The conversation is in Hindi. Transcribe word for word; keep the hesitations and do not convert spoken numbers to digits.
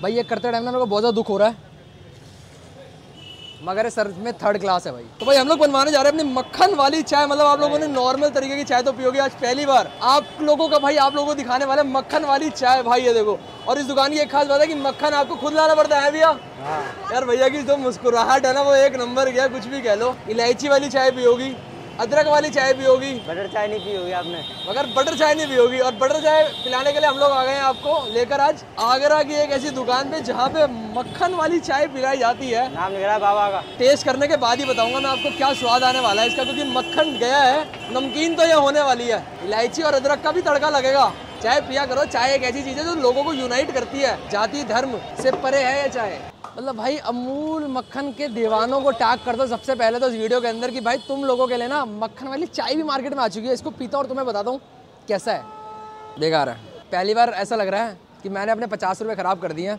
भाई ये करते टाइम ना मेरे को बहुत ज़्यादा दुख हो रहा है, मगर सर में थर्ड क्लास है भाई। तो भाई हम लोग बनवाने जा रहे हैं अपनी मक्खन वाली चाय। मतलब आप लोगों ने नॉर्मल तरीके की चाय तो पियोगे, आज पहली बार आप लोगों का भाई आप लोगों को दिखाने वाले मक्खन वाली चाय भाई। ये देखो, और इस दुकान की एक खास बात है कि मक्खन आपको खुद लाना पड़ता है भैया। यार भैया की जो मुस्कुराहट है ना वो एक नंबर गया, कुछ भी कह लो। इलायची वाली चाय पियोगी, अदरक वाली चाय पियोगी, बटर चाय नहीं पियोगी आपने, मगर बटर चाय नहीं पियोगी। और बटर चाय पिलाने के लिए हम लोग आ गए हैं आपको लेकर आज आगरा की एक ऐसी दुकान पे जहाँ पे मक्खन वाली चाय पिलाई जाती है। नाम लिख रहा है बाबा का। टेस्ट करने के बाद ही बताऊंगा मैं आपको क्या स्वाद आने वाला है इसका, क्योंकि मक्खन गया है, नमकीन तो ये होने वाली है। इलायची और अदरक का भी तड़का लगेगा। चाय पिया करो, चाय एक ऐसी चीज है जो लोगों को यूनाइट करती है, जाति धर्म से परे है ये चाय। मतलब भाई अमूल मक्खन के दीवानों को टैग कर दो सबसे पहले तो इस वीडियो के अंदर कि भाई तुम लोगों के लिए ना मक्खन वाली चाय भी मार्केट में आ चुकी है। इसको पीता और तुम्हें बताता हूँ कैसा है, बेकार है। पहली बार ऐसा लग रहा है कि मैंने अपने पचास रुपये ख़राब कर दिए हैं